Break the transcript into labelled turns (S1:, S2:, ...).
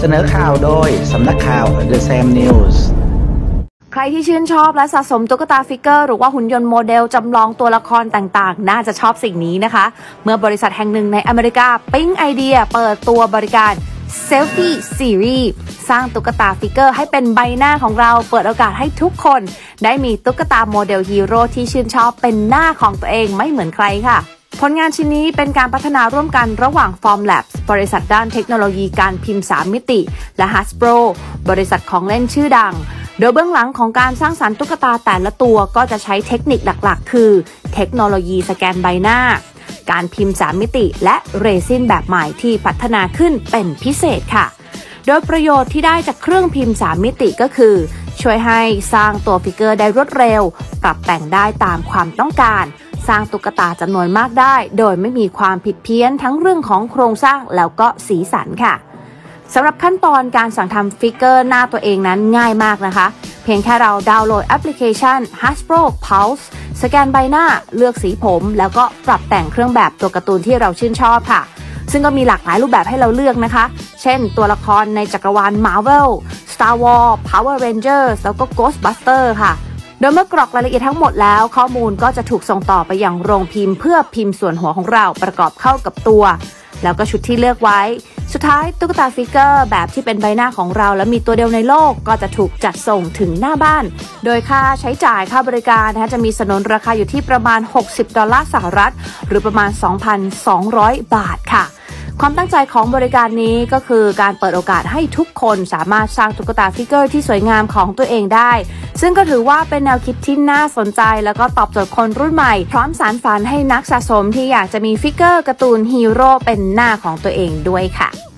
S1: เสนอข่าวโดยสำนักข่าว The Sam News
S2: ใครที่ชื่นชอบและสะสมตุ๊กตาฟิกเกอร์หรือว่าหุ่นยนต์โมเดลจำลองตัวละครต่างๆน่าจะชอบสิ่งนี้นะคะเมื่อบริษัทแห่งหนึ่งในอเมริกาปิ๊งไอเดียเปิดตัวบริการ Selfie Series สร้างตุ๊กตาฟิกเกอร์ให้เป็นใบหน้าของเราเปิดโอกาสให้ทุกคนได้มีตุ๊กตาโมเดลฮีโร่ที่ชื่นชอบเป็นหน้าของตัวเองไม่เหมือนใครค่ะผลงานชิ้นนี้เป็นการพัฒนาร่วมกันระหว่าง Form Labs บริษัทด้านเทคโนโลยีการพิมพ์3มิติและ Hasbro บริษัทของเล่นชื่อดังโดยเบื้องหลังของการสร้างสรรค์ตุ๊กตาแต่ละตัวก็จะใช้เทคนิคหลักๆคือเทคโนโลยีสแกนใบหน้าการพิมพ์3มิติและเรซินแบบใหม่ที่พัฒนาขึ้นเป็นพิเศษค่ะโดยประโยชน์ที่ได้จากเครื่องพิมพ์3มิติก็คือช่วยให้สร้างตัวฟิกเกอร์ได้รวดเร็วปรับแต่งได้ตามความต้องการสร้างตุ๊กตาจำนวนมากได้โดยไม่มีความผิดเพี้ยนทั้งเรื่องของโครงสร้างแล้วก็สีสันค่ะสำหรับขั้นตอนการสั่งทำฟิกเกอร์หน้าตัวเองนั้นง่ายมากนะคะเพียงแค่เราดาวน์โหลดแอปพลิเคชัน Hasbro Pulse สแกนใบหน้าเลือกสีผมแล้วก็ปรับแต่งเครื่องแบบตัวการ์ตูนที่เราชื่นชอบค่ะซึ่งก็มีหลากหลายรูปแบบให้เราเลือกนะคะเช่นตัวละครในจักรวาล Marvel Star Wars Power Rangers แล้วก็ Ghostbusters ค่ะโดยเมื่อกรอกรายละเอียดทั้งหมดแล้วข้อมูลก็จะถูกส่งต่อไปยังโรงพิมพ์เพื่อพิมพ์ส่วนหัวของเราประกอบเข้ากับตัวแล้วก็ชุดที่เลือกไว้สุดท้ายตุ๊กตาฟิกเกอร์แบบที่เป็นใบหน้าของเราและมีตัวเดียวในโลกก็จะถูกจัดส่งถึงหน้าบ้านโดยค่าใช้จ่ายค่าบริการจะมีสนนราคาอยู่ที่ประมาณ$60หรือประมาณ 2,200 บาทค่ะความตั้งใจของบริการนี้ก็คือการเปิดโอกาสให้ทุกคนสามารถสร้างตุ๊กตาฟิกเกอร์ที่สวยงามของตัวเองได้ซึ่งก็ถือว่าเป็นแนวคิดที่น่าสนใจแล้วก็ตอบโจทย์คนรุ่นใหม่พร้อมสานฝันให้นักสะสมที่อยากจะมีฟิกเกอร์การ์ตูนฮีโร่เป็นหน้าของตัวเองด้วยค่ะ